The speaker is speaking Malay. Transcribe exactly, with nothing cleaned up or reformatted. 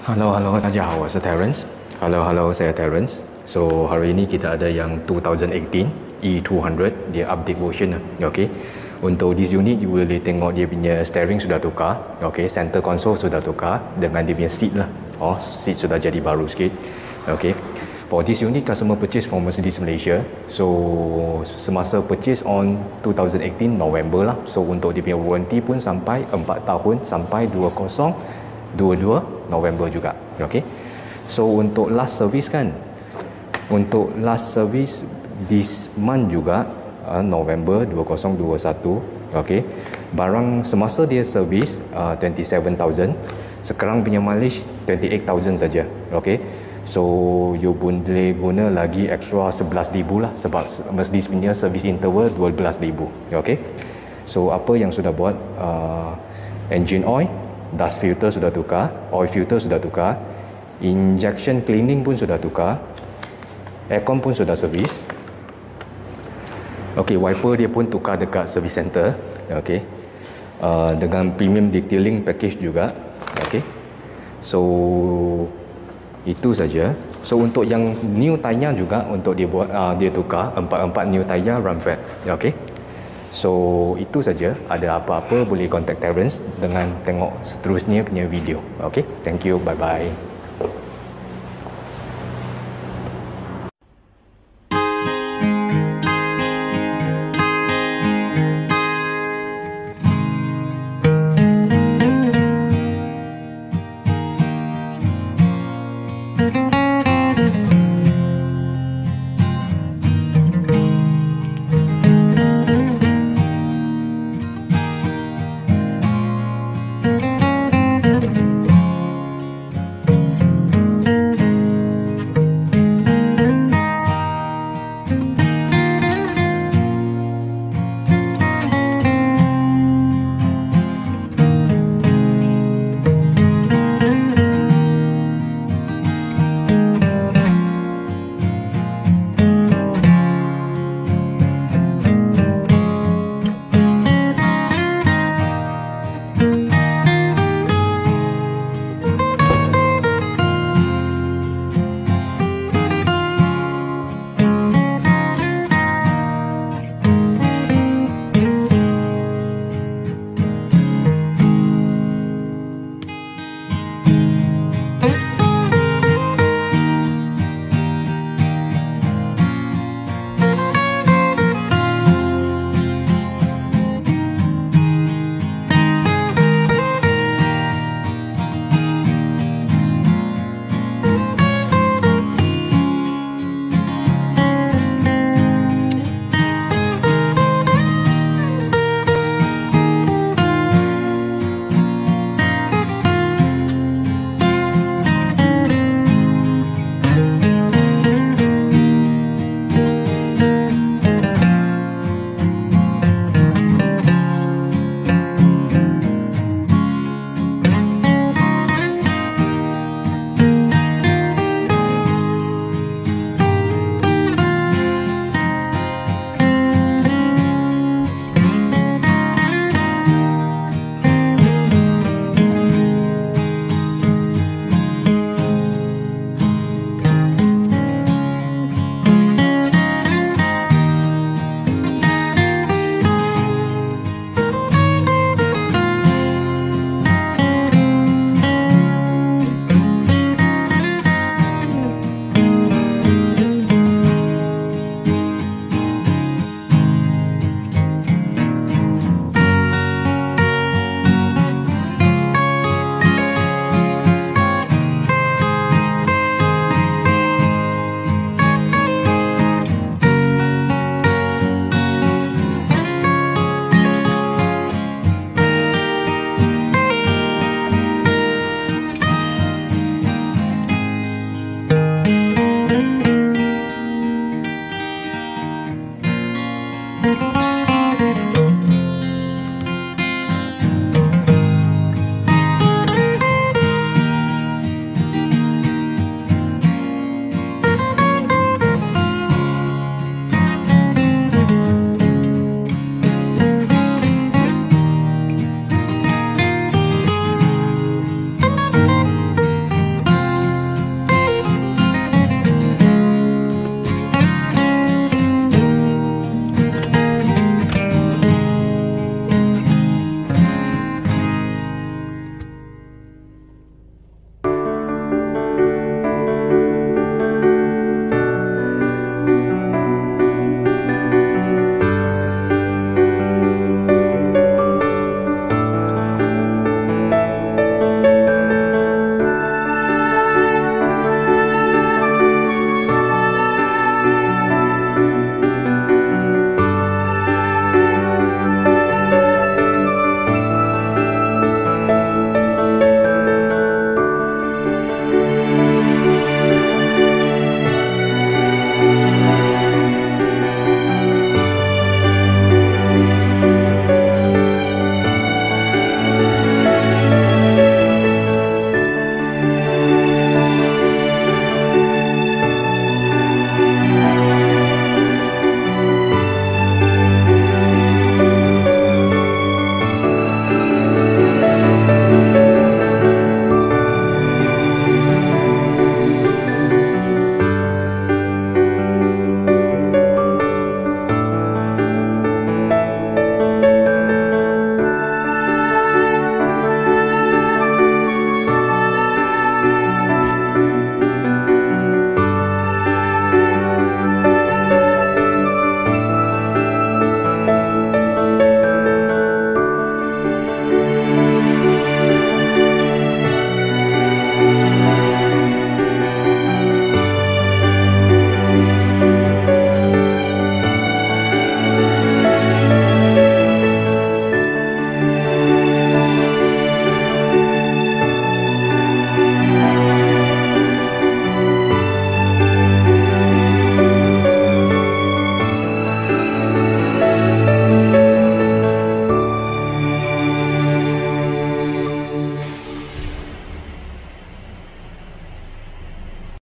Hello, hello, 大家好，我是 Terence. Hello, hello, saya Terence. So, hari ini kita ada yang two thousand eighteen E two hundred, dia update version lah. Okay. Untuk this unit, you boleh tengok dia punya steering sudah tukar. Okay, center console sudah tukar dengan dia punya seat lah. Oh, seat sudah jadi baru sikit. Okay. For this unit, customer purchase from Mercedes Malaysia. So, semasa purchase on two thousand eighteen November lah. So, untuk dia punya warranty pun sampai empat tahun sampai dua ribu dua puluh dua November juga. Okay. So, untuk last service kan, untuk last service this month juga, uh, November dua ribu dua puluh satu. Okay. Barang semasa dia service uh, twenty-seven thousand, sekarang punya mileage twenty-eight thousand saja. Okay. So, you boleh guna lagi extra sebelas ribu lah, sebab Mercedes punya service interval dua belas ribu. Okay. So, apa yang sudah buat, uh, engine oil, dust filter sudah tukar, oil filter sudah tukar, injection cleaning pun sudah tukar, aircon pun sudah servis. Okay, wiper dia pun tukar dekat service center. Okay. Uh, dengan premium detailing package juga. Okay. So, itu saja. So, untuk yang new tayar juga untuk dia buat, uh, dia tukar empat-empat new tayar ram flat. Okay. So, itu saja. Ada apa-apa boleh contact Terence dengan tengok seterusnya punya video. Okay. Thank you. Bye bye.